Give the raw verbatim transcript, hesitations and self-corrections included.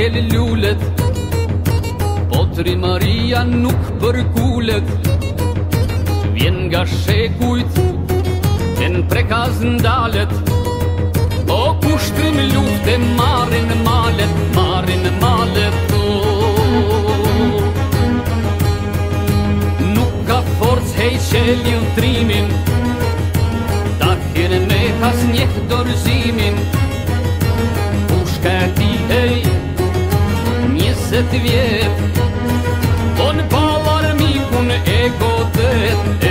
del lullet, po Trimaria nuk përkullet. Vjen nga shekujt, e në prekaz ndalet. O kushtrim lufte marrin malet, marrin malet o. Nuk ka forc hej që ljudrimin, ta kene me kas njeh dorëzimin. Pushka e ti hej, njëset vjet, po në palar mikun e godet.